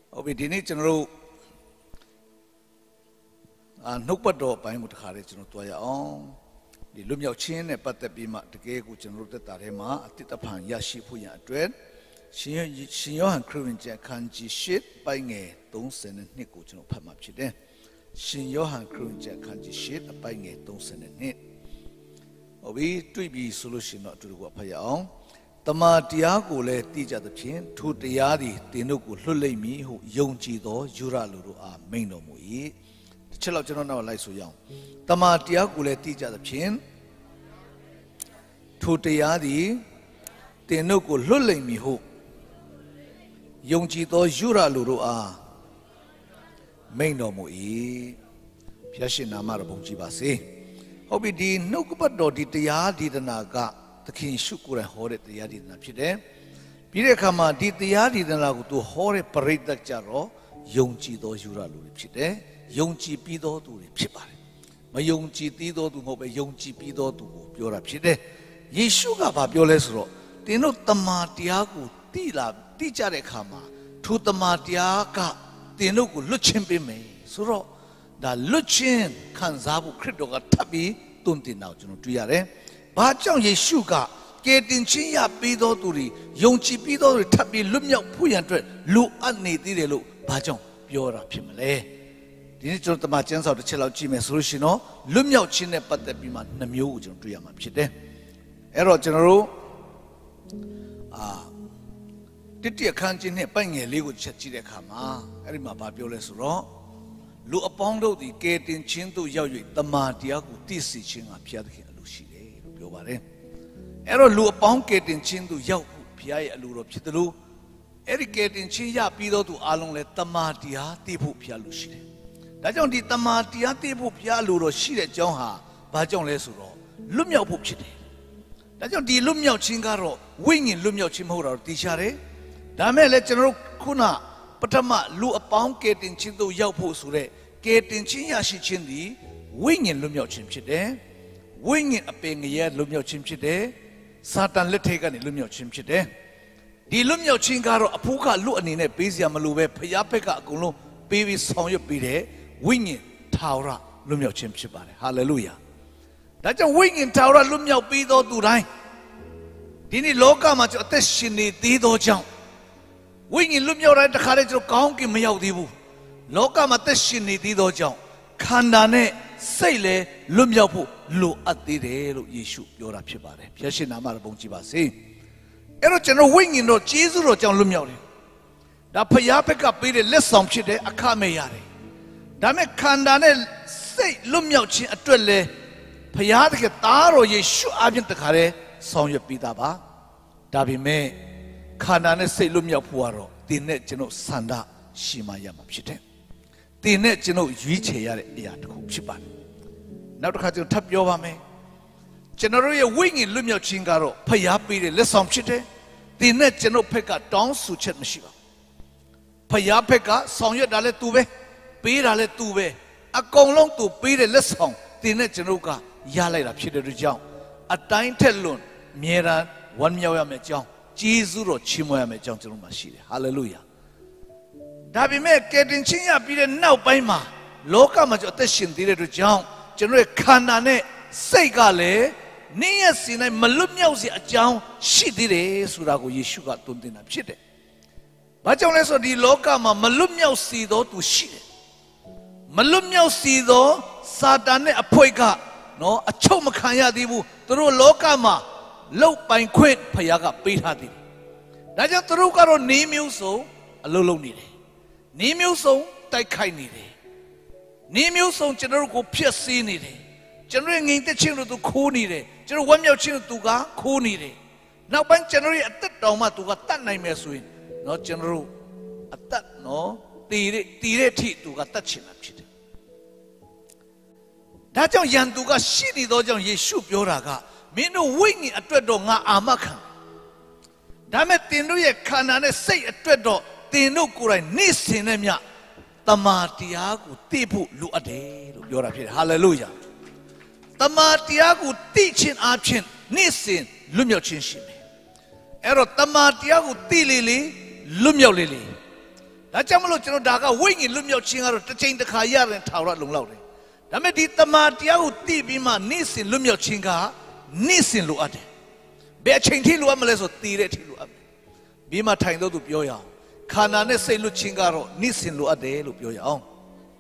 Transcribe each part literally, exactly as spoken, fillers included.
Obedini general nukpado pai mutakare general tuaya on di lumya chin e patte bima teke ku general te tarema atitapan yashi puya adred shin shin yohan kruvin je kanji shit pai nge tong sen ni ku general phamap chide shin yohan kruvin je kanji shit pai nge tong sen ni obi tui bi solution no tu ko phaya on tama tia ko le ti ja de phin thu tia di tin dok ko hlut lai mi hu yong ji do yura lu ru a main no mu yi chit law chano naw lai so yaw tama tia ko le ti ja de phin thu tia di tin dok ko hlut lai mi hu yong ji do yura lu ru a main no mu yi phya shin nama ro bong ji ba se hobi di nukapat do di tia di dana ka takin syukur hore tia di dana phide pire khama di tia di dana ko tu hore paritak jaro yongji do yura lu phide yongji pi do tu ri phit pare ma yongji ti do tu mhobe yongji pi do tu ko pyo ra phide yesu ka ba pyo le so ro tin do tama tia ko ti la ti ja de khama thu tama tia ka tin do ko lut chin pe me so ro da lut chin khan sa bu khrit do ka thap bi tun tin naw chun twi yare ba chaung yesu ka ke tin chin ya pi do tu ri yong chi pi do ri thap bi lut myauk phu yan twet lu at ne ti de lo ba chaung pyo ra phit ma le di ni chun tama chin saw de chet law ji me so lo shin no lut myauk chin ne pat tat bi ma na myo ko chun twi ya ma phit de ai ro chun ro a tit ti akhan chin ne pai nge le ko chet ji de kha ma ai ri ma ba pyo le so ro lu apong do di ke tin chin tu yaw yui tama tia ko ti si chin a phya de khin a lu shi le lo pyo ba le ai ro lu apong ke tin chin tu yaw ku phya ye a lu ro phit de lu ai ri ke tin chin ya pi do tu a long le tama tia ti phu phya lu shi le da jaung di tama tia ti phu phya lu ro shi de jaung ha ba jaung le so ro lut myauk phu phit de da jaung di lut myauk chin ka ro win yin lut myauk chin ma ho da ro ti sha de da me le chano khu naပထမလူအပေါင်းကဲတင်ချင်းတို့ရောက်ဖို့ဆိုတဲ့ကဲတင်ချင်းရရှိခြင်းသည်ဝိညာဉ်လွတ်မြောက်ခြင်းဖြစ်တယ်။ဝိညာဉ်အပင်ငရဲလွတ်မြောက်ခြင်းဖြစ်တယ်။စာတန်လက်ထက်ကနေလွတ်မြောက်ခြင်းဖြစ်တယ်။ဒီလွတ်မြောက်ခြင်းကတော့အဖို့ကလွတ်အနေနဲ့ပေးစရာမလိုပဲဖျားဖက်ကအကုန်လုံးပေးပြီးဆောင်ရွက်ပေးတယ်။ဝိညာဉ်ထာဝရလွတ်မြောက်ခြင်းဖြစ်ပါတယ်။ဟာလေလုယာ။ဒါကြောင့်ဝိညာဉ်ထာဝရလွတ်မြောက်ပြီးသောသူတိုင်းဒီနေ့လောကမှာကျွန်တော်အသက်ရှင်နေသေးသောကြောင့်ဝိညာဉ်လွတ်မြောက်တဲ့တခါတည်းကျွန်တော်ကောင်းကင်မရောက်သေးဘူးလောကမှာသက်ရှင်နေသေးသောကြောင့်ခန္ဓာနဲ့စိတ်လည်းလွတ်မြောက်ဖို့လိုအပ်သေးတယ်လို့ယေရှုပြောတာဖြစ်ပါတယ်ဖျက်ရှင်နာမတော်ဘုန်းကြီးပါစေအဲ့တော့ကျွန်တော်ဝိညာဉ်တော်ကျေးဇူးတော်ကြောင့်လွတ်မြောက်တယ်ဒါဖျားဘက်ကပေးတဲ့လက်ဆောင်ဖြစ်တဲ့အခမဲ့ရတယ်ဒါမဲ့ခန္ဓာနဲ့စိတ်လွတ်မြောက်ခြင်းအတွက်လည်းဖျားတကယ်သားတော်ယေရှုအပြင်တခါတည်းဆောင်ရွက်ပေးတာပါဒါပေမဲ့ခန္ဓာနဲ့စိတ်လွတ်မြောက်ဖို့ကတော့တင်နဲ့ကျွန်တော်ဆန္ဒရှိမှရမှာဖြစ်တယ်။တင်နဲ့ကျွန်တော်ရွေးချယ်ရတဲ့အရာတစ်ခုဖြစ်ပါတယ်။နောက်တစ်ခါကျွန်တော်ထပ်ပြောပါမယ်။ကျွန်တော်တို့ရဲ့ဝိညာဉ်လွတ်မြောက်ခြင်းကတော့ဖျားပေးတဲ့လက်ဆောင်ဖြစ်တယ်။တင်နဲ့ကျွန်တော်ဘက်ကတောင်းဆိုချက်မရှိပါဘူး။ဖျားဘက်ကဆောင်ရွက်တာလည်းသူပဲပေးတာလည်းသူပဲအကုန်လုံးသူပေးတဲ့လက်ဆောင်တင်နဲ့ကျွန်တော်ကရလိုက်တာဖြစ်တဲ့အတွက်ကြောင့်အတိုင်းထက်လွန်အမြဲတမ်းဝမ်းမြောက်ရမယ့်အကြောင်းကျေးဇူးတော်ချီးမွမ်းရမယ့်အကြောင်းကျွန်တော်မှာရှိတယ်ဟာလေလုယာဒါပေမဲ့ကယ်တင်ခြင်းရပြီးတဲ့နောက်ပိုင်းမှာလောကမှာကျွန်တော်အသက်ရှင်သေးတဲ့အတွက်ကြောင့်ကျွန်တော်ရဲ့ခန္ဓာနဲ့စိတ်ကလည်းနေ့ရက်စဉ်တိုင်းမလွတ်မြောက်စေအကြောင်းရှိသေးတယ်ဆိုတာကိုယေရှုကသွန်သင်တာဖြစ်တယ်။ဘာကြောင့်လဲဆိုတော့ဒီလောကမှာမလွတ်မြောက်စေသောသူရှိတယ်။မလွတ်မြောက်စေသောစာတန်နဲ့အဖွေကနော်အချုပ်မခံရသေးဘူးသူတို့လောကမှာလောက်ပိုင်ခွင့်ဖယားကပေးထားတယ်။ဒါကြောင့်သူတို့ကတော့နေမျိုးစုံအလုံးလုံးနေတယ်။နေမျိုးစုံတိုက်ခိုက်နေတယ်။နေမျိုးစုံကျွန်တော်တို့ကိုဖျက်ဆီးနေတယ်။ကျွန်တော်ရဲ့ငြိမ်သက်ခြင်းတို့သူခိုးနေတယ်။ကျွန်တော်ဝမ်းမြောက်ခြင်းတို့သူကခိုးနေတယ်။နောက်ပိုင်းကျွန်တော်ရဲ့အသက်တောင်မှသူကတတ်နိုင်မယ်ဆိုရင်နော်ကျွန်တော်တို့အသက်နော်တည်တဲ့တည်တဲ့အထိသူကတတ်ချင်တာဖြစ်တယ်။ဒါကြောင့်ယန်သူကရှိနေသောကြောင့်ယေရှုပြောတာကမင်းတို့ဝိညာဉ်အတွက်တော့ငါအာမခံဒါမဲ့တင်တို့ရဲ့ခန္ဓာနဲ့စိတ်အတွက်တော့တင်တို့ကိုယ်တိုင်နေ့စဉ်နဲ့မြတမာတရားကိုသိဖို့လိုအပ်တယ်လို့ပြောတာဖြစ်တယ်ဟာလေလုယာတမာတရားကိုသိခြင်းအပြင်နေ့စဉ်လွတ်မြောက်ခြင်းရှိမယ်အဲ့တော့တမာတရားကိုသိလေလေလွတ်မြောက်လေလေဒါကြောင့်မလို့ကျွန်တော်ဒါကဝိညာဉ်လွတ်မြောက်ခြင်းကတော့တစ်ချိန်တစ်ခါရတယ်ထာဝရလုံလောက်တယ်ဒါပေမဲ့ဒီတမာတရားကိုသိပြီးမှနေ့စဉ်လွတ်မြောက်ခြင်းကနေ့စဉ်လိုအပ်တယ်ဘယ်အချိန်ထိလိုအပ်မလဲဆိုတည်တဲ့အထိလိုအပ်တယ်ပြီးမှထိုင်တော့သူပြောရအောင်ခန္ဓာနဲ့စိတ်လွတ်ခြင်းကတော့နေ့စဉ်လိုအပ်တယ်လို့ပြောရအောင်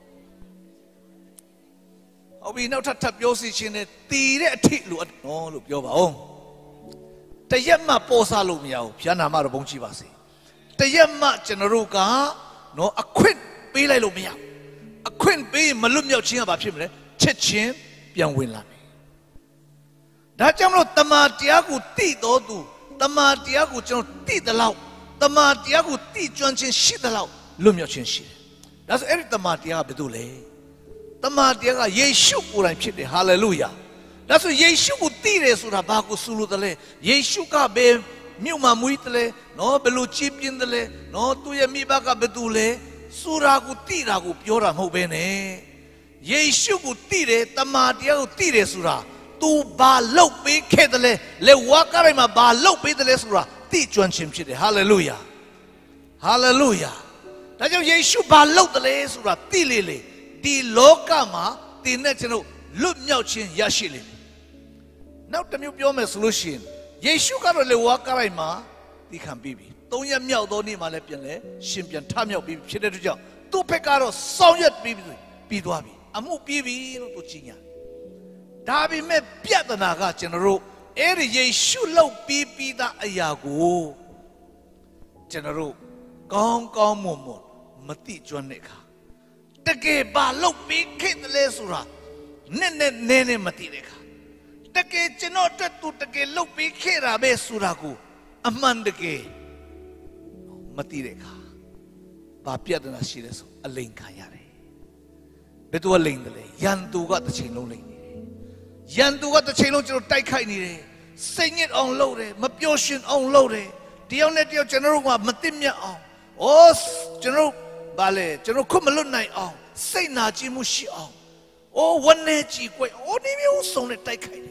ဟုတ်ပြီနောက်ထပ်ထပ်ပြောစီခြင်းနဲ့တည်တဲ့အထိလိုအပ်နော်လို့ပြောပါအောင်တရက်မှပေါ်စားလို့မရဘူးဘုရားနာမတော်ဘုန်းကြီးပါစေတရက်မှကျွန်တော်တို့ကနော်အခွင့်ပေးလိုက်လို့မရဘူးအခွင့်ပေးမလွတ်မြောက်ခြင်းကဘာဖြစ်မလဲချက်ချင်းပြန်ဝင်လာမယ်ဒါကြောင့်မလို့တမာတရားကိုသိတော်သူတမာတရားကိုကျွန်တော်သိသလောက်တမာတရားကိုသိကျွမ်းခြင်းရှိသလောက်လွတ်မြောက်ခြင်းရှိတယ်ဒါဆိုအဲ့ဒီတမာတရားကဘယ်လိုလဲတမာတရားကယေရှုကိုယ်တိုင်ဖြစ်တယ်ဟာလေလုယာဒါဆိုယေရှုကိုသိတယ်ဆိုတာဘာကိုဆိုလိုတယ်လဲယေရှုကဘယ်မြို့မှာမွေးတယ်လဲနော်ဘယ်လိုကြီးပြင်းတယ်လဲနော်သူ့ရဲ့မိဘကဘယ်သူလဲဆိုတာကိုသိတာကိုပြောတာမဟုတ်ဘဲနဲ့ယေရှုကိုသိတယ်တမာတရားကိုသိတယ်ဆိုတာ तू ဘာလုပ်ပေးခဲ့တယ်လဲလေဝါကရိုင်မှာဘာလုပ်ပေးတယ်လဲဆိုတာသိကျွမ်းခြင်းဖြစ်တယ်ဟာလေလုယာဟာလေလုယာဒါကြောင့်ယေရှုဘာလုပ်တယ်လဲဆိုတာသိလေလေဒီလောကမှာတင်တဲ့ကျွန်တော်လွတ်မြောက်ခြင်းရရှိလေနောက်တစ်မျိုးပြောမယ်ဆိုလို့ရှိရင်ယေရှုကတော့လေဝါကရိုင်မှာသိခံပြီးပြီသုံးရက်မြောက်သောနေ့မှာလည်းပြန်လဲရှင်ပြန်ထမြောက်ပြီးဖြစ်တဲ့အတွက်ကြောင့်သူ့ဘက်ကတော့ဆောင်ရွက်ပြီးပြီးသွားပြီအမှုပြီးပြီလို့သူကြီးညာဒါပေမဲ့ပြဿနာကကျွန်တော်တို့အဲ့ဒီယေရှုလုပ်ပြီးပြီးသားအရာကိုကျွန်တော်တို့ကောင်းကောင်းမွန်မွန်မသိကျွမ်းတဲ့အခါတကယ်ဘာလုပ်ပြီးခဲ့တယ်လဲဆိုတာနဲ့နဲ့နဲနဲ့မသိတဲ့အခါတကယ်ကျွန်တော်အတွက်သူတကယ်လုပ်ပြီးခဲ့တာပဲဆိုတာကိုအမှန်တကယ်မသိတဲ့အခါဘာပြဿနာရှိလဲဆိုအလိန်ခံရတယ်ဘယ်သူကလိန်တယ်လဲယန်သူကတစ်ချိန်လုံးလိန်နေတယ်ယန်သူကတစ်ချိန်လုံးကျွန်တော်တိုက်ခိုက်နေတယ်စိတ်ညစ်အောင်လုပ်တယ်မပျော်ရွှင်အောင်လုပ်တယ်တယောက်နဲ့တယောက်ကျွန်တော်တို့ကမသိမြတ်အောင်အိုးကျွန်တော်ဘာလဲကျွန်တော်ခုမလွတ်နိုင်အောင်စိတ်နာကြည်မှုရှိအောင်အိုးဝန်းနေကြည်ကွယ်အိုးဒီမျိုးဆုံးနဲ့တိုက်ခိုက်တယ်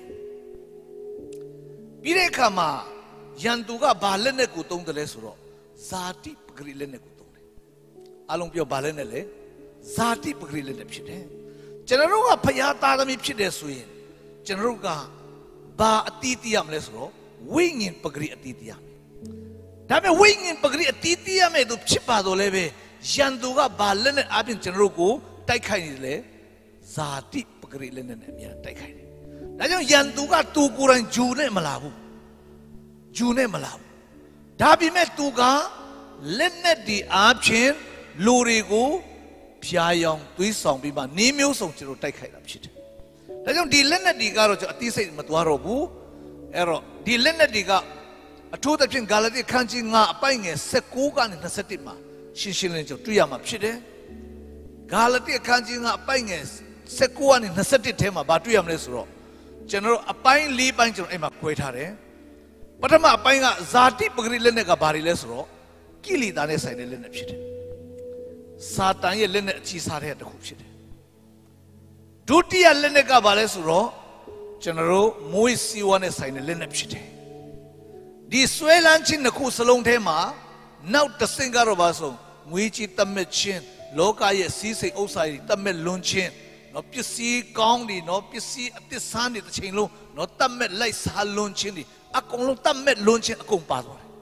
ပြီးတဲ့အခါမှာယန်သူကဘာလက်နဲ့ကိုတုံးတယ်လဲဆိုတော့ဇာတိပဂရိလက်နဲ့ကိုတုံးတယ်အလုံးပြောဘာလက်နဲ့လဲဇာတိပဂရိလက်နဲ့ဖြစ်တယ်ကျွန်တော်တို့ကဖျားသားသမီးဖြစ်တယ်ဆိုရင်ကျွန်တော်တို့ကဘာအတီးတီးရမလဲဆိုတော့ဝိညာဉ်ပဂရိအတီးတီးရမယ်ဒါပေမဲ့ဝိညာဉ်ပဂရိအတီးတီးရမယ်သူဖြစ်ပါတော့လဲပဲယန်သူကဘာလက်နဲ့အပြင်ကျွန်တော်တို့ကိုတိုက်ခိုက်နေတယ်လေဇာတိပဂရိလက်နဲ့အများတိုက်ခိုက်တယ်ဒါကြောင့်ယန်သူကသူကိုယ်တိုင်ဂျူနဲ့မလာဘူးဂျူနဲ့မလာဘူးဒါပေမဲ့သူကလက်နဲ့ဒီအားဖြင့်လူတွေကိုဖျားယောင်းသွေးဆောင်ပြီးမှနင်းမျိုးစုံကျွန်တော်တိုက်ခိုက်တာဖြစ်တယ်ဒါကြောင့်ဒီလက်နဲ့ဒီကတော့ကျွန်တော်အသိစိတ်မသွားတော့ဘူးအဲ့တော့ဒီလက်နဲ့ဒီကအထူးသဖြင့်ဂါလတိခန်းကြီးငါအပိုင်ငယ်၁၉ကနေ၂၁မှာရှင်းရှင်းလင်းလင်းကျွန်တော်တွေ့ရမှာဖြစ်တယ်ဂါလတိခန်းကြီးငါအပိုင်ငယ်၁၉ကနေ၂၁ထဲမှာဘာတွေ့ရမလဲဆိုတော့ကျွန်တော်အပိုင်း၄ပိုင်းကျွန်တော်အဲ့မှာခွဲထားတယ်ပထမအပိုင်းကဇာတိပဂရိလက်နဲ့ကဘာတွေလဲဆိုတော့ကိလေသာနဲ့ဆိုင်တဲ့လက်နဲ့ဖြစ်တယ်စာတန်ရဲ့လက်နဲ့အချီစားတဲ့တစ်ခုဖြစ်တယ်ဒုတိယလက်နဲ့ကဘာလဲဆိုတော့ကျွန်တော်တို့မွေးစီဝါနဲ့ဆိုင်တဲ့လက်နဲ့ဖြစ်တယ်ဒီဆွဲလန်းခြင်းတစ်ခုစလုံးထဲမှာနောက်တစ်ဆင့်ကတော့ဘာဆိုငွေကြီးတတ်မဲ့ခြင်းလောကရဲ့စီးစိမ်ဥစ္စာတွေတတ်မဲ့လွန်ခြင်းနော်ပစ္စည်းကောင်းတွေနော်ပစ္စည်းအသစ်ဆန်းတွေတစ်ချိန်လုံးနော်တတ်မဲ့လိုက်စားလွန်ခြင်းတွေအကုန်လုံးတတ်မဲ့လွန်ခြင်းအကုန်ပါသွားတယ်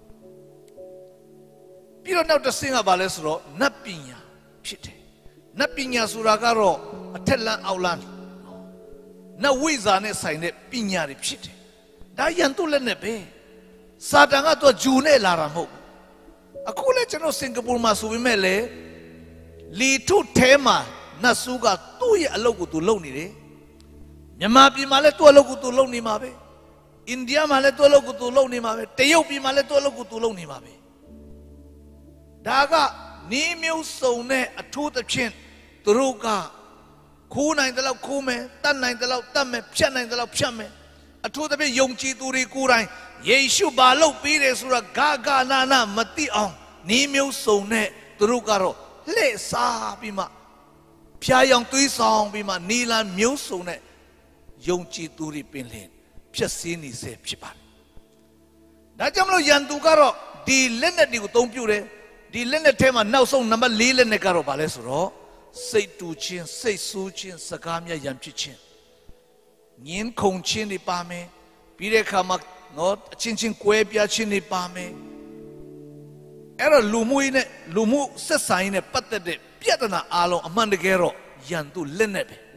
ပြီးတော့နောက်တစ်ဆင့်ကဘာလဲဆိုတော့နတ်ပညာဖြစ်တယ်နတ်ပညာဆိုတာကတော့အထက်လန်းအောက်လန်းနတ်ဝိဇ္ဇာနဲ့ဆိုင်တဲ့ပညာတွေဖြစ်တယ်ဒါယန်တုလက်နဲ့ပဲစာတန်ကတော့ဂျူနဲ့လာတာမဟုတ်အခုလည်းကျွန်တော်စင်ကာပူမှာဆိုပေမဲ့လေလီထုထဲမှာနတ်ဆူကသူ့ရဲ့အလုပ်ကိုသူလုပ်နေတယ်မြန်မာပြည်မှာလည်းသူ့အလုပ်ကိုသူလုပ်နေမှာပဲအိန္ဒိယမှာလည်းသူ့အလုပ်ကိုသူလုပ်နေမှာပဲတရုတ်ပြည်မှာလည်းသူ့အလုပ်ကိုသူလုပ်နေမှာပဲဒါကနီးမျိုးစုံနဲ့အထူးသဖြင့်သူတို့ကခိုးနိုင်တယ်လို့ခိုးမယ်တတ်နိုင်တယ်လို့တတ်မယ်ဖြတ်နိုင်တယ်လို့ဖြတ်မယ်အထူးသဖြင့်ယုံကြည်သူတွေကိုယ်တိုင်ယေရှုဘာလုပ်ပြီးတယ်ဆိုတာဂဂနာနာမသိအောင်နီးမျိုးစုံနဲ့သူတို့ကတော့လှည့်စားပြီးမှဖျားယောင်သွေးဆောင်ပြီးမှနီလာမျိုးစုံနဲ့ယုံကြည်သူတွေပင်လင်ဖြစ်စည်းနေစေဖြစ်ပါတယ်ဒါကြောင့်မလို့ယန်သူကတော့ဒီလက်နဲ့ဒီကိုသုံးပြတယ်ဒီလက်နဲ့ထဲမှာနောက်ဆုံးနံပါတ်၄လက်နဲ့ကတော့ဗာလဲဆိုတော့စိတ်တူချင်းစိတ်ဆိုးချင်းစကားများရန်ဖြစ်ခြင်းငင်းခုန်ခြင်းတွေပါမယ်ပြီးတဲ့အခါမှာနော်အချင်းချင်းကွဲပြားခြင်းတွေပါမယ်အဲ့တော့လူမှုနဲ့လူမှုဆက်ဆံရေးနဲ့ပတ်သက်တဲ့ပြဿနာအလုံးအမှန်တကယ်တော့ယန်သူလက်နဲ့ပဲ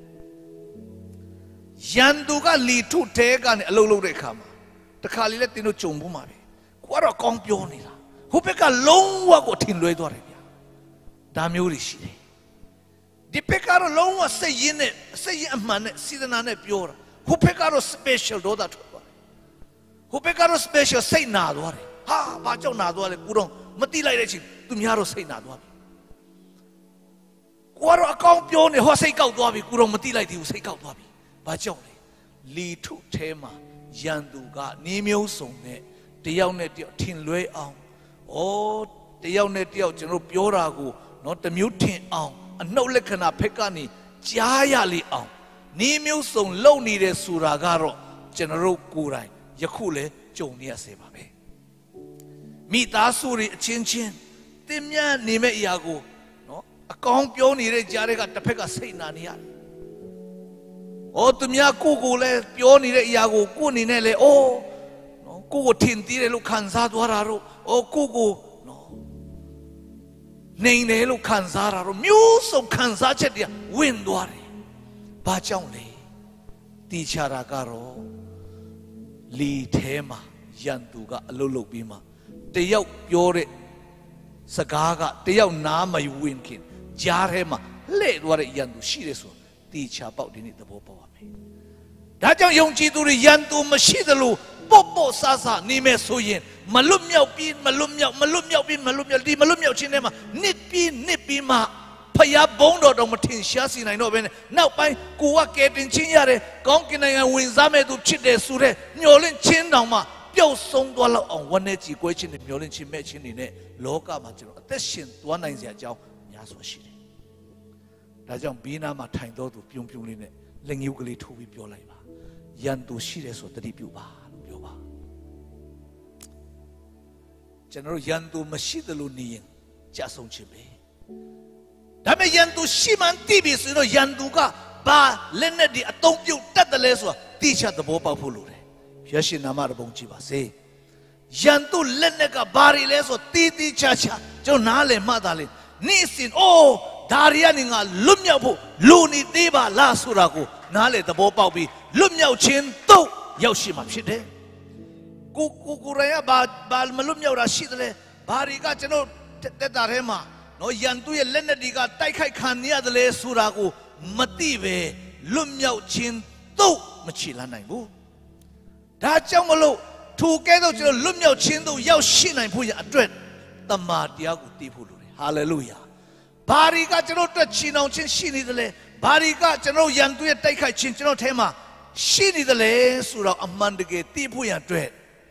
ယန်သူကလီထုတဲကနေအလုပ်လုပ်တဲ့အခါမှာတခါလေလဲတင်းတို့ကြုံဖို့မှာပဲကိုကတော့ကောင်းပြောနေတာဟိုဘက်ကလုံးဝကိုထင်လွဲသွားတယ်ဗျာဒါမျိုးတွေရှိတယ်ဒီဘက်ကတော့လုံးဝစိတ်ရင်းနဲ့စိတ်ရင်းအမှန်နဲ့စေတနာနဲ့ပြောတာဟိုဘက်ကတော့ special ဒေါသထွက်သွားတယ်ဟိုဘက်ကတော့ special စိတ်နာသွားတယ်ဟာဘာကြောင့်နာသွားလဲကိုတော့မတိလိုက်တဲ့ချင်းသူများတော့စိတ်နာသွားပြီကိုကတော့အကောင်းပြောနေဟောစိတ်ကောက်သွားပြီကိုတော့မတိလိုက်သေးဘူးစိတ်ကောက်သွားပြီဘာကြောင့်လဲလီထုထဲမှာယန်သူကနေမျိုးစုံနဲ့တယောက်နဲ့တယောက်ထင်လွဲအောင်ဩတယောက်နဲ့တယောက်ကျွန်တော်ပြောတာကိုနော်တမျိုးထင်အောင်အနှုတ်လက္ခဏာဖက်ကနေကြားရလေအောင်နေမျိုးစုံလုံနေတယ်ဆိုတာကတော့ကျွန်တော်တို့ကိုယ်တိုင်ယခုလဲကြုံနေရစေပါပဲမိသားစုတွေအချင်းချင်းတင်မြတ်နေမဲ့အရာကိုနော်အကောင်းပြောနေတဲ့ကြားတွေကတစ်ဖက်ကစိတ်နာနေရတယ်။အော်သူများကိုကိုလည်းပြောနေတဲ့အရာကိုကိုအနေနဲ့လည်းအိုးနော်ကိုကိုထင်သေးတယ်လို့ခံစားသွားတာတော့အော်ကိုကိုနော်နေတယ်လို့ခံစားတာတော့မျိုးစုံခံစားချက်တွေဝင်သွားတယ်။ဘာကြောင့်လဲ။တီချာတာကတော့လီထဲမှာယန်သူကအလုတ်လုတ်ပြီးမှတယောက်ပြောတဲ့စကားကတယောက်နားမဝင်ခင်ကြားထဲမှာလှည့်သွားတဲ့ယန်သူရှိတယ်ဆိုတီချာပေါက်ဒီနေ့သဘောပေါက်ပါမယ်ဒါကြောင့်ယုံကြည်သူတွေယန်သူမရှိသလိုပေါ့ပေါ့ဆာဆာနေမယ်ဆိုရင်မလွတ်မြောက်ပြီးမလွတ်မြောက်မလွတ်မြောက်ပြီးမလွတ်မြောက်ဒီမလွတ်မြောက်ခြင်းထဲမှာနစ်ပြီးနစ်ပြီးမှဖယားဘုံတော်တော်မထင်ရှားစီနိုင်တော့ဘဲနဲ့နောက်ပိုင်းကိုကကဲတင်ချင်းရတယ်ကောင်းကင်နိုင်ငံဝင်စားမဲ့သူဖြစ်တယ်ဆိုတဲ့မျှော်လင့်ခြင်းတောင်မှပျောက်ဆုံးသွားလောက်အောင်ဝန်းနေကြည်ကွဲခြင်းနဲ့မျောလင့်ခြင်းမဲ့ခြင်းတွေနဲ့လောကမှာကျွန်တော်အသက်ရှင်သွားနိုင်စရာအကြောင်းများစွာရှိတယ်။ဒါကြောင့်ဘေးနားမှာထိုင်တော်သူပြုံပြုံလေးနဲ့လက်ငယ်ကလေးထိုးပြီးပြောလိုက်ပါ။ယန်သူရှိတယ်ဆိုတတိပြုပါလို့ပြောပါ။ကျွန်တော်ယန်သူမရှိသလိုနေရင်ကြာဆုံးခြင်းပဲ။ဒါပေမဲ့ယန်သူရှိမှန်းသိပြီဆိုတော့ယန်သူကဘာလက်နဲ့ဒီအတုံးပြုတ်တတ်တယ်လဲဆိုတာသိချသဘောပေါက်ဖို့လိုတယ်။ရရှိနာမတော်ဘုံကြည့်ပါစေယန်သူလက်နဲ့ကဘာတွေလဲဆိုတီးတီးချာချာကျွန်တော်နားလည်မှတ်သားလေနေ့စဉ်အိုးဒါရီကနေငါလွတ်မြောက်ဖို့လူနေသေးပါလားဆိုတာကိုနားလည်သဘောပေါက်ပြီးလွတ်မြောက်ခြင်းတော့ရောက်ရှိမှာဖြစ်တယ်ကိုကိုကိုရရဘာဘာမလွတ်မြောက်တာရှိတယ်လေဘာတွေကကျွန်တော်တက်တာထဲမှာနော်ယန်သူရဲ့လက်နဲ့ဒီကတိုက်ခိုက်ခံရရတယ်လေဆိုတာကိုမသိပဲလွတ်မြောက်ခြင်းတော့မချေလန်းနိုင်ဘူးဒါကြောင့်မလို့ထိုကဲတော့ကျွန်တော်လွတ်မြောက်ခြင်းတို့ရောက်ရှိနိုင်ဖို့ရအတွက်တမာတရားကိုတည်ဖို့လိုတယ်ဟာလေလုယာဘာတွေကကျွန်တော်အတွက်ချီနှောင်ခြင်းရှိနေတယ်လဲဘာတွေကကျွန်တော်ရန်သူရဲ့တိုက်ခိုက်ခြင်းကျွန်တော်ထဲမှာရှိနေတယ်လဲဆိုတော့အမှန်တကယ်တည်ဖို့ရအတွက်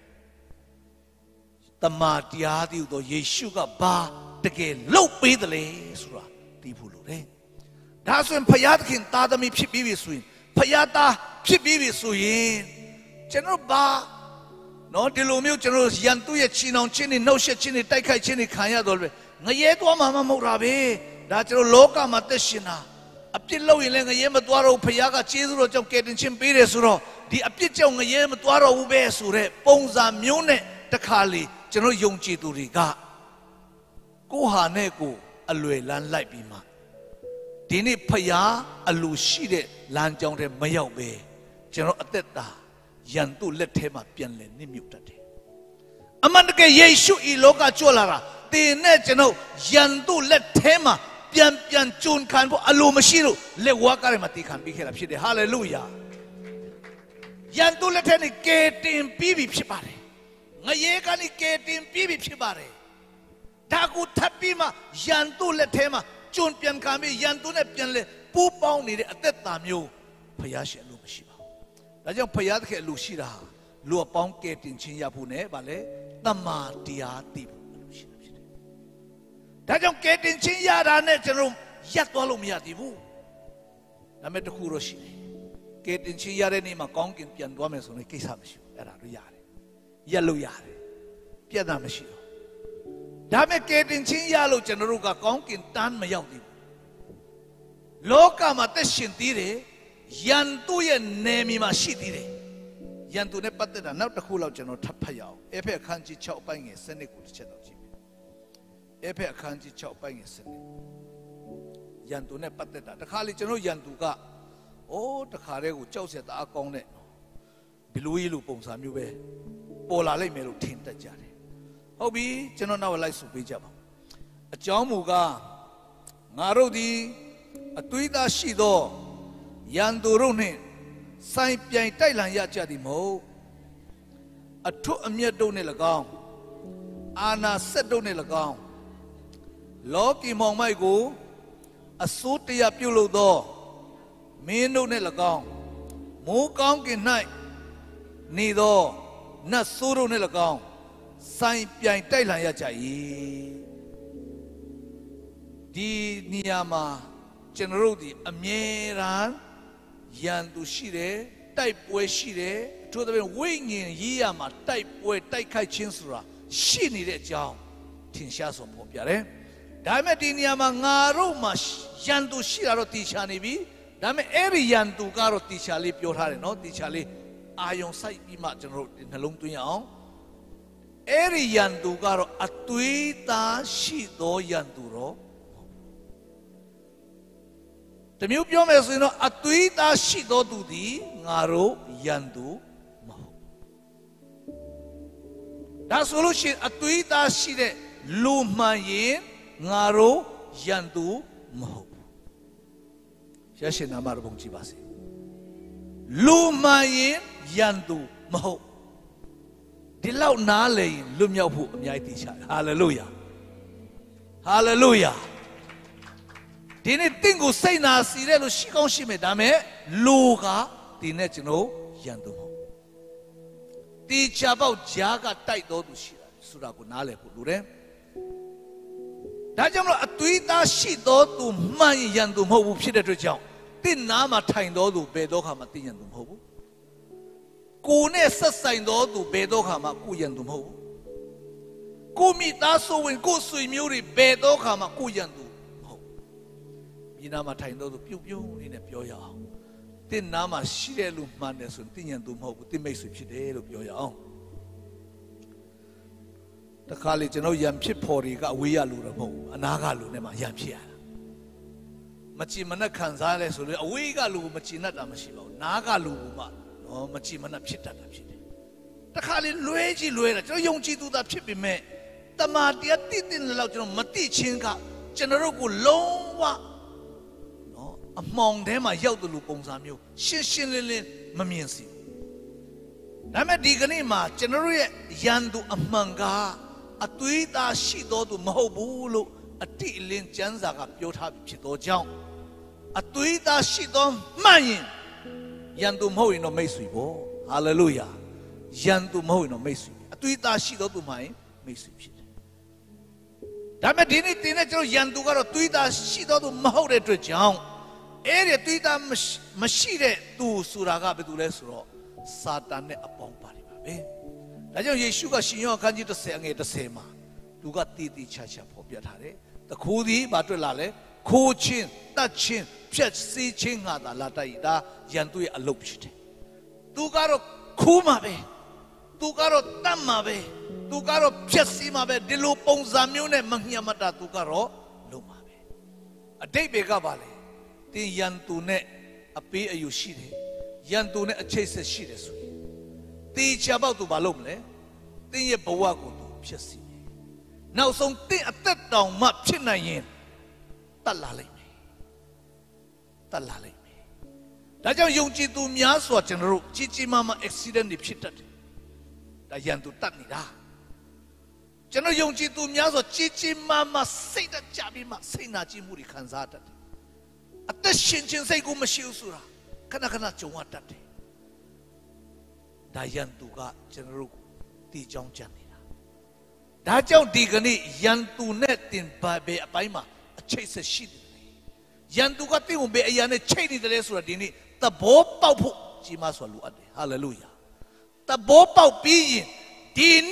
တမာတရားတည်တော့ယေရှုကဘာတကယ်လုပ်ပေးတယ်လဲဆိုတာတည်ဖို့လိုတယ်ဒါဆိုရင်ဖယားသခင်သားသမီးဖြစ်ပြီးပြီဆိုရင်ဖယားသားဖြစ်ပြီးပြီဆိုရင်ကျွန်တော်ဘာနော်ဒီလိုမျိုးကျွန်တော်ရန်သူရဲ့ချီနှောင်ခြင်းတွေနှုတ်ဆက်ခြင်းတွေတိုက်ခိုက်ခြင်းတွေခံရတော့လေငရဲသွားမှာမဟုတ်တာပဲဒါကျွန်တော်လောကမှာသက်ရှင်တာအပြစ်လုပ်ရင်လည်းငရဲမသွားတော့ဘုရားကကျေးဇူးတော်ကြောင့်ကယ်တင်ခြင်းပေးတယ်ဆိုတော့ဒီအပြစ်ကြောင့်ငရဲမသွားတော့ဘူးပဲဆိုတဲ့ပုံစံမျိုးနဲ့တခါလေကျွန်တော်ယုံကြည်သူတွေကကိုဟာနဲ့ကိုအလွယ်လန်းလိုက်ပြီးမှဒီနေ့ဘုရားအလိုရှိတဲ့လမ်းကြောင်းတွေမရောက်ပဲကျွန်တော်အသက်တာယန်သူလက်ထဲမှာပြန်လဲနစ်မြုပ်တတ်တယ်အမှန်တကယ်ယေရှုဤလောကကြွလာတာတင်နဲ့ကျွန်တော်ယန်သူလက်ထဲမှာပြန်ပြန်ကြုံခံဖို့အလိုမရှိလို့လက်ဝါးကားထဲမှာတည်ခံပြီးခဲ့တာဖြစ်တယ်ဟာလေလုယာယန်သူလက်ထဲနဲ့ကယ်တင်ပြီးပြီဖြစ်ပါတယ်ငရေကနေကယ်တင်ပြီးပြီဖြစ်ပါတယ်ဒါကိုထပ်ပြီးမှယန်သူလက်ထဲမှာကြုံပြန်ခံပြီးယန်သူနဲ့ပြန်လဲပူးပေါင်းနေတဲ့အသက်တာမျိုးဘုရားရှင်အလိုမရှိပါဘူးဒါကြောင့်ဘုရားသခင်အလိုရှိတာလူအပေါင်းကယ်တင်ခြင်းရဖို့နဲ့ဗာလေတမာတရားတည်ဖို့အလိုရှိတာဖြစ်တယ်ဒါကြောင့်ကယ်တင်ခြင်းရတာနဲ့ကျွန်တော်ရပ်သွားလို့မရသေးဘူးဒါမဲ့တခုတော့ရှိတယ်ကယ်တင်ခြင်းရတဲ့နေ့မှာကောင်းကင်ပြန်သွားမယ်ဆိုရင်ကိစ္စမရှိဘူးအဲ့ဒါတော့ရတယ်ရပ်လို့ရတယ်ပြဿနာမရှိဘူးဒဒါမဲ့ကဲတင်ချင်းရလို့ကျွန်တော်တို့ကကောင်းကင်တန်းမရောက်သေးဘူးလောကမှာတက်ရှင်သေးတယ်ယန်သူရဲ့နေမီမှာရှိသေးတယ်ယန်သူနဲ့ပတ်သက်တာနောက်တစ်ခုလောက်ကျွန်တော်ထပ်ဖတ်ရအောင်အေဖက်အခန်းကြီး၆ပိုင်းငယ်စနစ်ကိုတစ်ချက်တော့ကြည့်မယ်အေဖက်အခန်းကြီး၆ပိုင်းငယ်စနစ်ယန်သူနဲ့ပတ်သက်တာတခါလေကျွန်တော်ယန်သူကအိုးတခါတည်းကိုကြောက်စရာတအားကောင်းတဲ့ဘီလိုကြီးလိုပုံစံမျိုးပဲပေါ်လာလိုက်မယ်လို့ထင်တတ်ကြတယ်ဟုတ်ပြီကျွန်တော်နောက်လိုက်ဆိုပေးကြပါအကြောင်းမူကားငါတို့သည်အသွေးသားရှိသောယန်သူတို့နှင့်ဆိုင်ပြိုင်တိုက်လှန်ရကြသည်မဟုတ်အထွတ်အမြတ်တို့နှင့်၎င်းအာနာစက်တို့နှင့်၎င်းလောကီမောင်မိုက်ကိုအစိုးတရားပြုလုပ်သောမင်းတို့နှင့်၎င်းမိုးကောင်းကင်၌နေသောနတ်ဆိုးတို့နှင့်၎င်းဆိုင်ပြိုင်တိုက်လှန်ရကြ၏ဒီနေရာမှာကျွန်တော်တို့ဒီအမြဲတမ်းယန်သူရှိတယ်တိုက်ပွဲရှိတယ်အထူးသဖြင့်ဝိညာဉ်ရေးရမှာတိုက်ပွဲတိုက်ခိုက်ခြင်းဆိုတာရှိနေတဲ့အကြောင်းထင်ရှားစွာဖော်ပြတယ်ဒါပေမဲ့ဒီနေရာမှာငါတို့မှာယန်သူရှိတာတော့တည်ချနေပြီဒါပေမဲ့အဲ့ဒီယန်သူကတော့တည်ချလေးပြောထားတယ်နော်တည်ချလေးအာယုံစိုက်ပြီးမှကျွန်တော်တို့နှလုံးသွင်းအောင်အဲ့ဒီယန်သူကတော့အသွေးသားရှိသောယန်သူတော့တမျိုးပြောမယ်ဆိုရင်တော့အသွေးသားရှိသောသူသည်ငါတို့ယန်သူမဟုတ်ဒါဆိုလို့ရှိရင်အသွေးသားရှိတဲ့လူမှန်ရင်ငါတို့ယန်သူမဟုတ်ဘူးရရှိနာမတော်ဘုံကြည့်ပါစေလူမှန်ရင်ယန်သူမဟုတ်ဒီလောက်နားလည်ရင်လွတ်မြောက်ဖို့အများကြီးသိချတယ်ဟာလေလုယာဟာလေလုယာဒီနေ့တင့်ကိုစိတ်နာစီတဲ့လို့ရှိကောင်းရှိမယ်ဒါမဲ့လူကဒီနေ့ကျွန်တော်ယန်သူမဟုတ်တီချာပေါက်ဂျားကတိုက်တော်သူရှိတာဆိုတာကိုနားလည်ဖို့လိုတယ်ဒါကြောင့်မလို့အသွေးသားရှိတော်သူမှန်ယန်သူမဟုတ်ဘူးဖြစ်တဲ့အတွက်ကြောင့်တင့်နားမှာထိုင်တော်သူဘယ်တော့မှတင့်ယန်သူမဟုတ်ဘူးကိုနဲ့ဆက်ဆိုင်တော်သူဘယ်တော့မှကိုယန်သူမဟုတ်ဘူးကိုမိသားစုဝင်ကိုဆွေမျိုးတွေဘယ်တော့မှကိုယန်သူဒီနာမှာထိုင်တော့သူပြုတ်ပြုတ်လေးနဲ့ပြောရအောင်တင်းနာမှာရှိတဲ့လူမှန်တယ်ဆိုရင်တင်းညံသူမဟုတ်ဘူးတင်းမိတ်ဆွေဖြစ်တယ်လို့ပြောရအောင်တခါလေကျွန်တော်ရံဖြစ်ဖော်တွေကအဝေးရလူတော့မဟုတ်ဘူးအနာကလူနဲ့မှရံဖြစ်ရတာမကြည်မနှက်ခံစားလဲဆိုလို့အဝေးကလူကိုမကြည်နှက်တာမရှိပါဘူးနားကလူကမှနော်မကြည်မနှက်ဖြစ်တတ်တာဖြစ်တယ်တခါလေလွဲကြည့်လွဲတာကျွန်တော်ယုံကြည်သူသားဖြစ်ပေမဲ့တမာတရားတိတိလောက်ကျွန်တော်မတိချင်းကကျွန်တော်တို့ကိုလုံးဝအမောင်ထဲမှာရောက်တဲ့လူပုံစံမျိုးရှင်းရှင်းလင်းလင်းမမြင်စီဒါပေမဲ့ဒီကနေ့မှာကျွန်တော်တို့ရဲ့ယန်သူအမှန်ကအသွေးသားရှိတော်သူမဟုတ်ဘူးလို့အတိအလင်းကျမ်းစာကပြောထားပြီးဖြစ်တော်ကြောင့်အသွေးသားရှိတော်မှန်ရင်ယန်သူမဟုတ်ရင်တော့မိတ်ဆွေပေါ့ဟာလေလုယာယန်သူမဟုတ်ရင်တော့မိတ်ဆွေအသွေးသားရှိတော်သူမှန်ရင်မိတ်ဆွေဖြစ်တယ်ဒါပေမဲ့ဒီနေ့တင်တဲ့ကျွန်တော်ယန်သူကတော့သွေးသားရှိတော်သူမဟုတ်တဲ့အတွက်ကြောင့်အဲ့ဒီသွေးသားမရှိတဲ့သူဆိုတာကဘယ်သူလဲဆိုတော့စာတန်နဲ့အပေါင်းပါနေပါပဲဒါကြောင့်ယေရှုကရှင်ယောဟန်ခန်းကြီးတစ်ဆယ်အငယ်တစ်ဆယ်မှာသူကတည်တည်ချာချာဖော်ပြထားတယ်တခိုးသည်ဘာတွေ့လာလဲခိုးခြင်းတတ်ခြင်းဖြတ်စီးခြင်းငါသာလာတတ်၏ဒါယန်သူရဲ့အလုပ်ဖြစ်တယ်သူကတော့ခိုးမှာပဲသူကတော့တတ်မှာပဲသူကတော့ဖြတ်စီးမှာပဲဒီလိုပုံစံမျိုးနဲ့မညှမတာသူကတော့လုပ်မှာပဲအတိတ်ဘယ်ကပါလဲတင်းယန်သူနဲ့အပေးအယူရှိတယ်ယန်သူနဲ့အချိတ်ဆက်ရှိတယ်ဆိုရင်တေချာပေါက်သူဘာလုပ်မလဲတင်းရဲ့ဘဝကိုသူဖြစ်စီတယ်နောက်ဆုံးတင်းအသက်တောင်မှဖြစ်နိုင်ရင်တတ်လာလိမ့်မယ်တတ်လာလိမ့်မယ်ဒါကြောင့်ယုံကြည်သူများစွာကျွန်တော်တို့ကြီးကြီးမားမား accident တွေဖြစ်တတ်တယ်ဒါယန်သူတတ်နေတာကျွန်တော်ယုံကြည်သူများစွာကြီးကြီးမားမားစိတ်တကြပြီးမှစိတ်နာကြည်မှုတွေခံစားတတ်တယ်အသက်ရှင်ခြင်းစိတ်ကိုမရှိဘူးဆိုတာခဏခဏကြုံရတတ်တယ်ဒါယန်သူကကျွန်တော်တို့တည်ကြောင်းကြံနေတာဒါကြောင့်ဒီကနေ့ယန်သူနဲ့တင်ပါပဲအပိုင်းမှာအချိတ်ဆက်ရှိတယ်ယန်သူကတင်ကိုပဲအရာနဲ့ချိတ်နေတယ်ဆိုတာဒီနေ့သဘောပေါက်ဖို့ကြီးမားစွာလိုအပ်တယ်ဟာလေလုယာသဘောပေါက်ပြီးရင်ဒီနေ့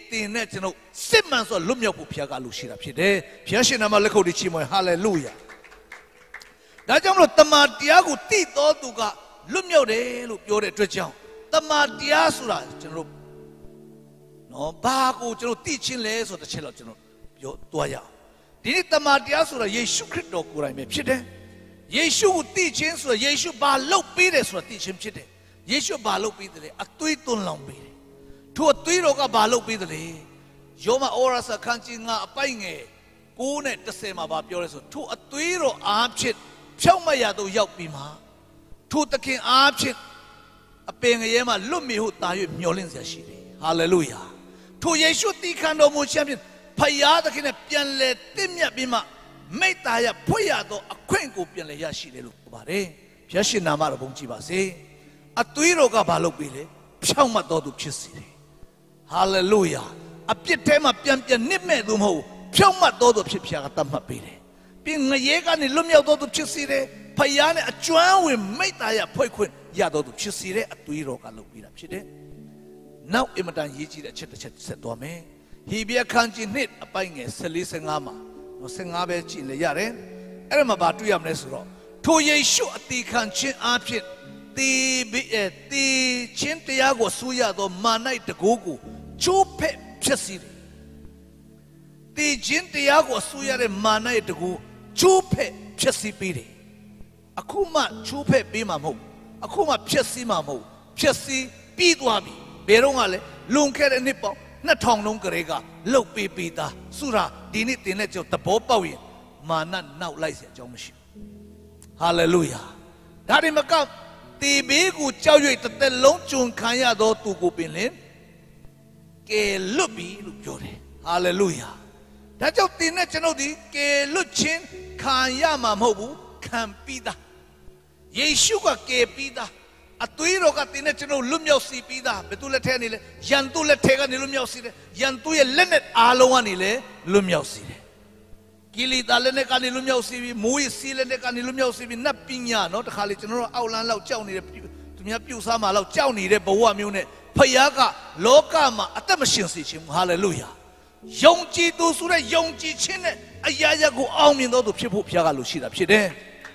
တင်နဲ့ကျွန်တော်စစ်မှန်ဆိုလွတ်မြောက်ဖို့ဘုရားကလူရှိတာဖြစ်တယ်ဘုရားရှင်နာမလက်ခုပ်တွေချီးမွမ်းဟာလေလုယာဒါကြောင့်မလို့တမန်တရားကိုသိတော်သူကလွတ်မြောက်တယ်လို့ပြောတဲ့အတွက်ကြောင့်တမန်တရားဆိုတာကျွန်တော်နော်ဘာကိုကျွန်တော်သိချင်းလဲဆိုတဲ့ချက်တော့ကျွန်တော်ပြောသွားရအောင်ဒီနေ့တမန်တရားဆိုတာယေရှုခရစ်တော်ကိုယ်တိုင်ပဲဖြစ်တယ်ယေရှုကိုသိချင်းဆိုတာယေရှုဘာလုပ်ပေးတယ်ဆိုတာသိချင်းဖြစ်တယ်ယေရှုဘာလုပ်ပေးတယ်အသွေးသွန်းလောင်းပေးတယ်ထို့အသွေးတော်ကဘာလုပ်ပေးတယ်ယောမဩရစာခန်းကြီးငါအပိုင်ငယ်ကိုးနဲ့တစ်ဆယ်မှာဘာပြောလဲဆိုထို့အသွေးတော်အားဖြင့်ဖြောက်မရတော့ရောက်ပြီးမှထို့သခင်အားဖြင့်အပင်ငရဲမှာလွတ်မြေဟုတာ၍မျှော်လင့်စရာရှိတယ်ဟာလေလုယာထိုယေရှုတည်ခံတော်မူခြင်းဖြင့်ဖယားသခင်နဲ့ပြန်လဲတင့်မြတ်ပြီးမှမိတ္တာရဖွင့်ရသောအခွင့်ကိုပြန်လဲရရှိတယ်လို့ပြောပါတယ်ဘုရားရှင်နာမတော်ဘုန်းကြီးပါစေအသွေးတော်ကဘာလုပ်ပြီလဲဖြောင့်မတ်တော်သူဖြစ်စေတယ်ဟာလေလုယာအပြစ်ထဲမှာပြန်ပြန်နစ်မဲ့သူမဟုတ်ဖြောင့်မတ်တော်သူဖြစ်ဖျားကတတ်မှတ်ပေးတယ်ပြီးငရဲကနေလွတ်မြောက်တော်သူဖြစ်စေတယ်ဖယားနဲ့အကျွမ်းဝင်မိတ္တာရဖွင့်ခွင့်ရတော်သူဖြစ်စေတဲ့အသွေးတော်ကလုပ်ပြီးတာဖြစ်တယ်နောက်အင်မတန်ရေးကြည့်တဲ့အချက်တစ်ချက်ဆက်သွားမယ်ဟေဘရဲခန်းကြီးနှစ်အပိုင်းငယ်ဆယ်လေးဆယ်ငါးမှာနော်ဆယ်ငါးပဲကြည့်လေရတယ်အဲ့ဒါမှာဘာတွေ့ရမလဲဆိုတော့ထိုယေရှုအတိခံခြင်းအဖြစ်တီဘီအတီချင်းတရားကိုဆူရသောမာနတကိုးကိုချိုးဖက်ဖြစ်စီတယ်တီချင်းတရားကိုဆူရတဲ့မာနတကိုးချိုးဖက်ဖြစ်စီပေးတယ်အခုမှချိုးဖက်ပေးမှာမဟုတ်အခုမှဖြစ်စီမှာမဟုတ်ဖြစ်စီပြီးသွားပြီဘယ်တော့မှလည်းလွန်ခဲ့တဲ့နှစ်ပေါင်းနှစ်ထောင်လုံးကလေးကလှုပ်ပေးပေးတာဆူရာဒီနေ့တင်တဲ့ကြောင့်သဘောပေါက်ရင်မာနနောက်လိုက်เสียအကြောင်းမရှိဘူးဟာလေလုယာဒါဒီမကတေဘေးကိုကြောက်ရွံ့တစ်သက်လုံးကျွန်ခံရသောသူကိုပင်လင်ကယ်လွတ်ပြီလို့ပြောတယ်ဟာလေလုယာဒါကြောင့်တင်တဲ့ကျွန်ုပ်ဒီကယ်လွတ်ခြင်းခံရမှာမဟုတ်ဘူးခံပြီးသားယေရှုကကယ်ပြီးသားအသွေးတော်ကတင်တဲ့ကျွန်တော်လွတ်မြောက်စီပြီးသားဘယ်သူလက်ထဲနေလဲယန်သူလက်ထဲကနေလွတ်မြောက်စီတယ်ယန်သူရဲ့လက်နဲ့အားလုံးကနေလဲလွတ်မြောက်စီတယ်ကိလေသာလက်နဲ့ကနေလွတ်မြောက်စီပြီးမိုးရစီလက်နဲ့ကနေလွတ်မြောက်စီပြီးနတ်ပညာเนาะတခါလေကျွန်တော်တို့အောက်လန်းလောက်ကြောက်နေတဲ့သူများပြုတ်စားမှာလောက်ကြောက်နေတဲ့ဘဝမျိုးနဲ့ဖယားကလောကမှာအသက်မရှင်စေခြင်းဟာလေလုယာယုံကြည်သူဆိုတဲ့ယုံကြည်ခြင်းနဲ့အရာရာကိုအောင်မြင်တော်သူဖြစ်ဖို့ဖယားကလိုရှိတာဖြစ်တယ်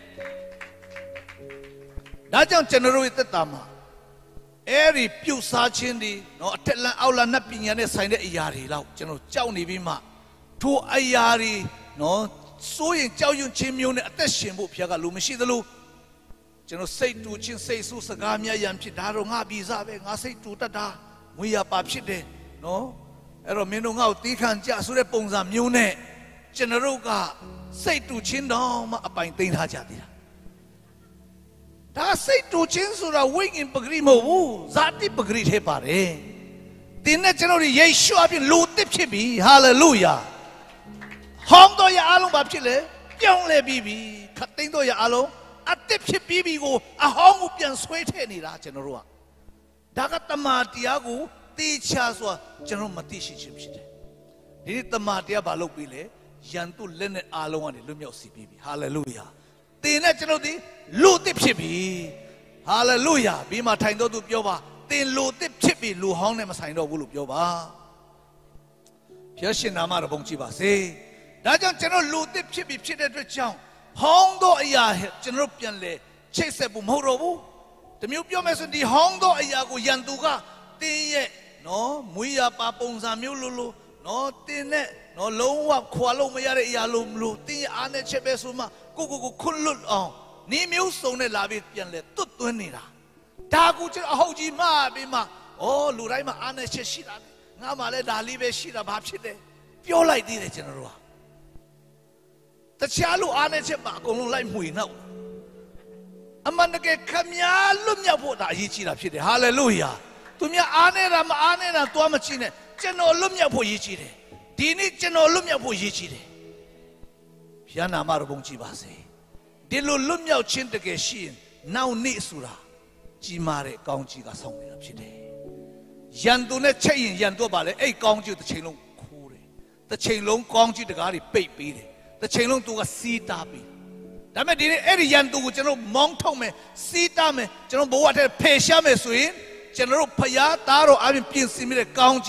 ဒါကြောင့်ကျွန်တော်တို့ရဲ့သက်တာမှာအဲ့ဒီပြုတ်စားခြင်းတွေနော်အထက်လန်းအောက်လန်းနတ်ပညာနဲ့ဆိုင်တဲ့အရာတွေလောက်ကျွန်တော်ကြောက်နေပြီးမှထိုအရာတွေနော်စိုးရင်ကြောက်ရွံ့ခြင်းမျိုးနဲ့အသက်ရှင်ဖို့ဘုရားကလူမရှိသလိုကျွန်တော်စိတ်တူခြင်းစိတ်ဆူစကားများရန်ဖြစ်ဒါတော့ငါပြီးစားပဲငါစိတ်တူတတ်တာငွေရပါဖြစ်တယ်နော်အဲ့တော့မင်းတို့ငါ့ကိုတီးခံကြဆိုတဲ့ပုံစံမျိုးနဲ့ကျွန်တော်တို့ကစိတ်တူခြင်းတော့မှအပိုင်သိမ်းထားကြသေးတာဒါစိတ်တူချင်းဆိုတာဝိညာဉ်ပဂရိမဟုတ်ဘူးဇာတိပဂရိထဲပါတယ်ဒီနေ့ကျွန်တော်တို့ယေရှုအပြင်လူသစ်ဖြစ်ပြီဟာလေလုယာဟောင်းတော်ရအားလုံးဘာဖြစ်လဲပြောင်းလဲပြီးပြီခတ်သိမ်းတော်ရအားလုံးအသစ်ဖြစ်ပြီးပြီကိုအဟောင်းကိုပြန်ဆွဲထည့်နေတာကျွန်တော်တို့ကဒါကတမန်တရားကိုသိချဆိုတာကျွန်တော်မသိရှိခြင်းဖြစ်တယ်ဒီနေ့တမန်တရားဘာလုပ်ပြီးလဲယန်တုလက်နဲ့အားလုံးကနေလွတ်မြောက်စီပြီးပြီဟာလေလုယာတင်နဲ့ကျွန်တော်ဒီလူသစ်ဖြစ်ပြီဟာလေလုယာပြီးမှထိုင်တော့သူပြောပါတင်လူသစ်ဖြစ်ပြီလူဟောင်းနဲ့မဆိုင်တော့ဘူးလို့ပြောပါဘုရားရှင်နာမတော်ဘုန်းကြီးပါစေဒါကြောင့်ကျွန်တော်လူသစ်ဖြစ်ပြီဖြစ်တဲ့အတွက်ကြောင့်ဟောင်းသောအရာကျွန်တော်ပြန်လဲချိတ်ဆက်ဖို့မဟုတ်တော့ဘူးတမျိုးပြောမယ်ဆိုဒီဟောင်းသောအရာကိုယန်သူကတင်းရဲ့နော်မွေးရပါပုံစံမျိုးလိုလိုနော်တင်းနဲ့နော်လုံးဝခွာလို့မရတဲ့အရာလိုမလို့တင်းရဲ့အားနဲ့ချက်ပဲဆိုမှကိုကိုကိုခွတ်လွတ်အောင်နေမျိုးစုံနဲ့လာပြီးပြန်လဲတွတ်သွင်းနေတာဒါကူကျွန်တော်အဟုတ်ကြီးမှပြီးမှဩလူတိုင်းမှာအားနဲ့ချက်ရှိတာငါမှလည်းဒါလေးပဲရှိတာဘာဖြစ်လဲပြောလိုက်သေးတယ်ကျွန်တော်တို့ကတခြားလူအားနဲ့ချက်ပါအကုန်လုံးလိုက်မှွေနောက်အမှန်တကယ်ခမည်းလွတ်မြောက်ဖို့ဒါအရေးကြီးတာဖြစ်တယ်ဟာလေလုယာသူများအားနဲ့တာမအားနဲ့တာသွားမချင်းနဲ့ကျွန်တော်လွတ်မြောက်ဖို့ရည်ကြီးတယ်ဒီနေ့ကျွန်တော်လွတ်မြောက်ဖို့ရည်ကြီးတယ်ဘုရားနာမတော်ဘုန်းကြီးပါစေဒီလိုလွတ်မြောက်ခြင်းတကယ်ရှိရင်နောက်နေ့ဆိုတာကြီးမားတဲ့ကောင်းကြီးကဆောင်နေတာဖြစ်တယ်ရန်သူနဲ့ချက်ရင်ရန်သူပါလေအဲ့ကောင်းကြီးတစ်ချိန်လုံးခိုးတယ်တစ်ချိန်လုံးကောင်းကြီးတကားတွေပိတ်ပေးတယ်တစ်ချိန်လုံးသူကစီးတားပေးဒါပေမဲ့ဒီနေ့အဲ့ဒီရန်သူကိုကျွန်တော်မောင်းထုတ်မယ်စီးတားမယ်ကျွန်တော်ဘဝထဲဖယ်ရှားမယ်ဆိုရင်ကျွန်တော်တို့ဖျားသားတော်အပြင်ပြင်ဆင်မိတဲ့ကောင်းကြီးက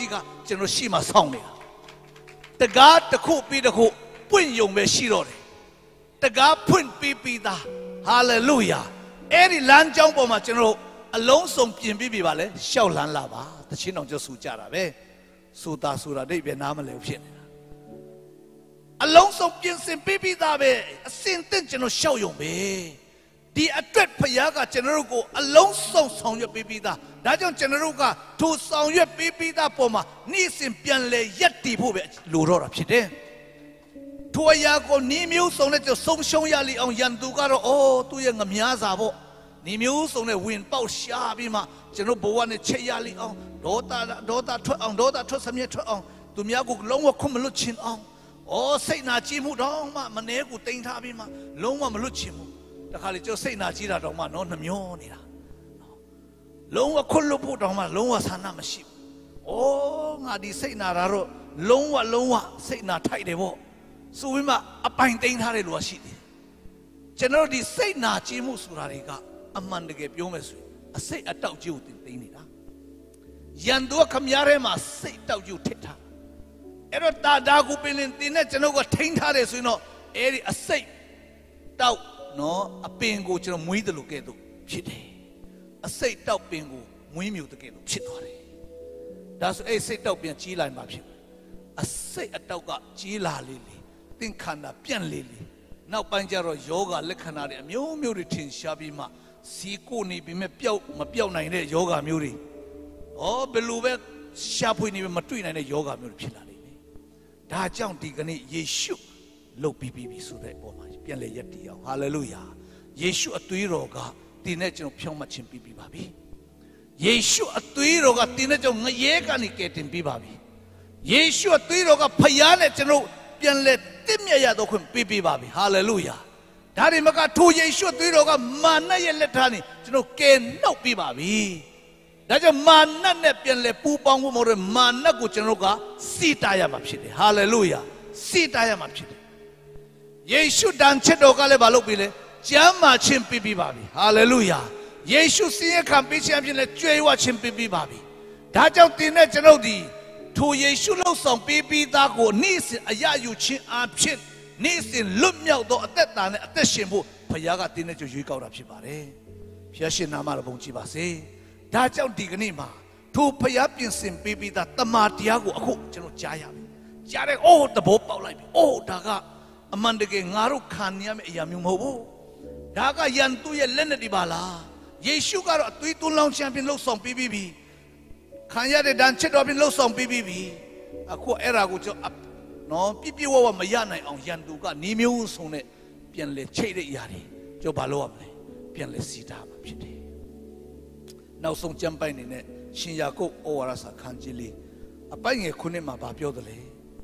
ကျွန်တော်ရှိမှစောင့်နေတာတကားတစ်ခုပြီးတစ်ခုပွင့်ယုံပဲရှိတော့တယ်တကားဖွင့်ပြီးပြီးသားဟာလေလုယာအဲ့ဒီလမ်းကြောင်းပေါ်မှာကျွန်တော်အလုံးစုံပြင်ပြီးပြီပါလေရှောက်လန်းလာပါတချင်းတော်ကျဆူကြတာပဲဆိုတာဆိုတာဒိတ်ပဲနားမလဲဖြစ်နေတာအလုံးစုံပြင်ဆင်ပြီးပြီးသားပဲအစင်သင့်ကျွန်တော်ရှောက်ယုံပဲဒီအတွက်ဖခင်ကကျွန်တော်တို့ကိုအလုံးစုံဆောင်ရွက်ပေးပြီးသားဒါကြောင့်ကျွန်တော်တို့ကထိုဆောင်ရွက်ပေးပြီးသားပေါ်မှာနေ့စဉ်ပြန်လဲရက်တည်ဖို့ပဲလိုတော့တာဖြစ်တယ်ထိုအရာကိုဤမျိုးစုံနဲ့ကျွန်တော်ဆုံးရှုံးရလိအောင်ယန်သူကတော့အိုးသူ့ရဲ့ငမြားစာပေါ့ဤမျိုးစုံနဲ့ဝင်ပေါက်ရှားပြီးမှကျွန်တော်ဘဝနဲ့ချက်ရလိအောင်ဒေါသဒေါသထွက်အောင်ဒေါသထွက်စမြဲထွက်အောင်သူများကိုလုံးဝခွမလွတ်ချင်အောင်ဩစိတ်နာကြည်မှုတော့မှမနေကိုတင်ထားပြီးမှလုံးဝမလွတ်ချင်ဘူးတခါလေကျစိတ်နာကြီးတာတော့မှနော်နှမျောနေတာလုံးဝခွလွတ်ဖို့တော့မှလုံးဝဆန္ဒမရှိဘူးဩငါဒီစိတ်နာတာတော့လုံးဝလုံးဝစိတ်နာထိုက်တယ်ပေါ့ဆိုပြီးမှအပိုင်တင်ထားတဲ့လူကရှိတယ်ကျွန်တော်ဒီစိတ်နာကြီးမှုဆိုတာတွေကအမှန်တကယ်ပြောမယ်ဆိုရင်အစိတ်အတောက်ကြီးကိုတင်သိနေတာရန်သူကခမည်းထဲမှာစိတ်တောက်ကြီးကိုထစ်ထားအဲ့တော့တာဒါကိုပင်တင်နဲ့ကျွန်တော်ကထိန်းထားတယ်ဆိုရင်တော့အဲ့ဒီအစိတ်တောက်နော်အပင်ကိုကျွန်တော်မွေးတယ်လို့ကဲ့သို့ဖြစ်တယ်အစိတ်တောက်ပင်ကိုမွေးမြူတဲ့ကဲ့သို့ဖြစ်သွားတယ်ဒါဆိုအဲ့စိတ်တောက်ပြန်ကြီးလာမှဖြစ်အစိတ်အတောက်ကကြီးလာလေလေသင်ခန္ဓာပြန့်လေလေနောက်ပိုင်းကျတော့ယောဂလက္ခဏာတွေအမျိုးမျိုးတွေထင်ရှားပြီးမှစီကိုနေပြီးမဲ့ပျောက်မပျောက်နိုင်တဲ့ယောဂမျိုးတွေဩဘယ်လိုပဲရှားဖွေနေပဲမတွေ့နိုင်တဲ့ယောဂမျိုးတွေဖြစ်လာလိမ့်မယ်ဒါကြောင့်ဒီကနေ့ယေရှုလှုပ်ပြီးပြီဆိုတဲ့အပေါ်မှာပြန်လဲရက်တည်အောင်ဟာလေလုယာယေရှုအသွေးတော်ကတင်းနဲ့ကျွန်တော်ဖြောင်းမှချင်းပြီးပြီပါပြီယေရှုအသွေးတော်ကတင်းနဲ့ကျွန်တော်ငရဲကနေကယ်တင်ပြီးပါပြီယေရှုအသွေးတော်ကဖျားနဲ့ကျွန်တော်ပြန်လဲတင့်မြတ်ရတော့ခွင့်ပေးပေးပါပြီဟာလေလုယာဒါတွေမကထိုယေရှုအသွေးတော်ကမာနရဲ့လက်ထားနေကျွန်တော်ကယ်နှုတ်ပေးပါပြီဒါကြောင့်မာနနဲ့ပြန်လဲပူပေါင်းဖို့မဟုတ်တဲ့မာနကိုကျွန်တော်ကစီတာရမှာဖြစ်တယ်ဟာလေလုယာစီတာရမှာဖြစ်တယ်ယေရှုတန်ချက်တော်ကလည်းမလုပ်ပြီလေကျမ်းမာခြင်းပြပြပါပြီဟာလေလုယာယေရှုစင်ရခံပေးခြင်းအဖြစ်လဲကြွယ်ဝခြင်းပြပြပါပြီဒါကြောင့်တင်းနဲ့ကျွန်ုပ်ဒီထိုယေရှုလှုပ်ဆောင်ပေးပြီးသားကိုနေ့စဉ်အရယူခြင်းအဖြစ်နေ့စဉ်လွတ်မြောက်သောအသက်တာနဲ့အသက်ရှင်ဖို့ဘုရားကတင်းနဲ့ကြွရွေးကောက်တာဖြစ်ပါတယ်ဘုရားရှင်နာမတော်ဘုန်းကြီးပါစေဒါကြောင့်ဒီကနေ့မှာထိုဘုရားပြင်ဆင်ပေးပြီးသားတမန်တရားကိုအခုကျွန်တော်ကြားရပြီကြားတဲ့အိုးသဘောပေါက်လိုက်ပြီအိုးဒါကအမှန်တကယ်ငါတို့ခံရမယ့်အရာမျိုးမဟုတ်ဘူးဒါကယန်သူရဲ့လက်နဲ့ဒီပါလားယေရှုကတော့အသွေးသွန်းလောင်းခြင်းဖြင့်လှုပ်ဆောင်ပြီးပြီခံရတဲ့ဒဏ်ချက်တော်ဖြင့်လှုပ်ဆောင်ပြီးပြီအခုအဲ့ဒါကိုကျွန်တော်နော်ပြပြဝဝမရနိုင်အောင်ယန်သူကနေမျိုးစုံနဲ့ပြန်လဲချိတ်တဲ့အရာတွေကျွန်တော်ဘာလုပ်ရမလဲပြန်လဲစီတာမှာဖြစ်တယ်နောက်ဆုံးကြံပိုင်နေတဲ့ရှင်ယာကုပ်ဩဝါဒစာခန်းကြီးလေးအပိုင်ငယ်ခုနှစ်မှာဗာပြောတယ်လေ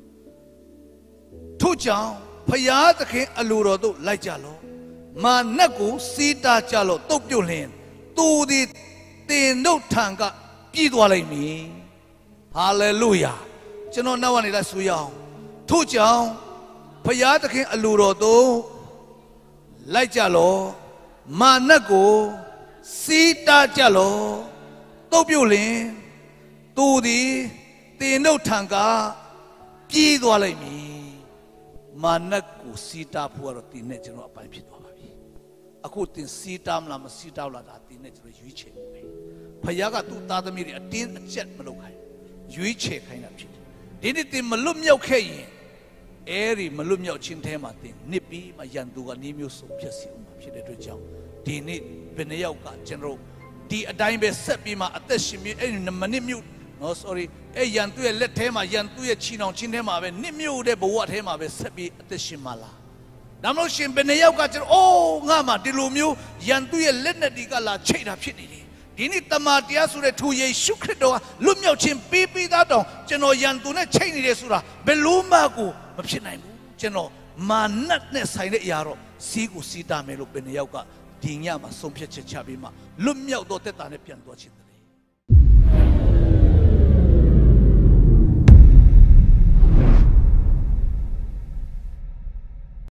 ထို့ကြောင့်ဖျားသခင်အလိုတော်တို့လိုက်ကြလောမာနတ်ကိုစီးတာကြလောတုတ်ပြုတ်လျင်သူသည်တင်တို့ထံကပြေးသွားလိမ့်မည်ဟာလေလုယာကျွန်တော်နောက်ကနေလိုက်ဆိုရအောင်ထို့ကြောင့်ဖျားသခင်အလိုတော်တို့လိုက်ကြလောမာနတ်ကိုစီးတာကြလောတုတ်ပြုတ်လျင်သူသည်တင်တို့ထံကပြေးသွားလိမ့်မည်မာနတ်ကိုစီတာဖို့ကတော့တင်းနဲ့ကျွန်တော်အပိုင်ဖြစ်သွားပါပြီအခုတင်းစီတာမလားမစီတာလားဒါတင်းနဲ့ကျွန်တော်ရွေးချယ်မယ်ဖခင်ကသူ့သားသမီးတွေအတင်းအကျပ်မလုပ်ခိုင်းရွေးချယ်ခိုင်းတာဖြစ်တယ်ဒီနေ့တင်းမလွတ်မြောက်ခဲ့ရင်အဲ့ဒီမလွတ်မြောက်ခြင်းထဲမှာတင်းနစ်ပြီးမှယန်သူကနေမျိုးစုံဖြစ်စီအောင်ဖြစ်တဲ့အတွက်ကြောင့်ဒီနေ့ဘယ်နှယောက်ကကျွန်တော်ဒီအတိုင်းပဲဆက်ပြီးမှအသက်ရှင်ပြီးအဲ့ဒီမနစ်မြုပ်နော် sorry အဲ့ရန်သူရဲ့လက်ထဲမှာရန်သူရဲ့ချီနှောင်ချင်းထဲမှာပဲနစ်မြို့တဲ့ဘဝထဲမှာပဲဆက်ပြီးအသက်ရှင်မလားဒါမှမဟုတ်ရှင်ဘယ်နှယောက်ကကျွန်တော်အိုးငါမှဒီလိုမျိုးရန်သူရဲ့လက်နဲ့ဒီကလာချိတ်တာဖြစ်နေတယ်ဒီနေ့တမန်တရားဆိုတဲ့ထိုယေရှုခရစ်တော်ကလွတ်မြောက်ခြင်းပေးပြီးသားတောင်ကျွန်တော်ရန်သူနဲ့ချိတ်နေတယ်ဆိုတာဘယ်လို့မှကိုမဖြစ်နိုင်ဘူးကျွန်တော်မာနတ်နဲ့ဆိုင်တဲ့အရာတော့စီးကိုစီးတာမယ်လို့ဘယ်နှယောက်ကဒီညမှာဆုံးဖြတ်ချက်ချပြီးမှလွတ်မြောက်တော့တက်တာနဲ့ပြန်သွားခြင်း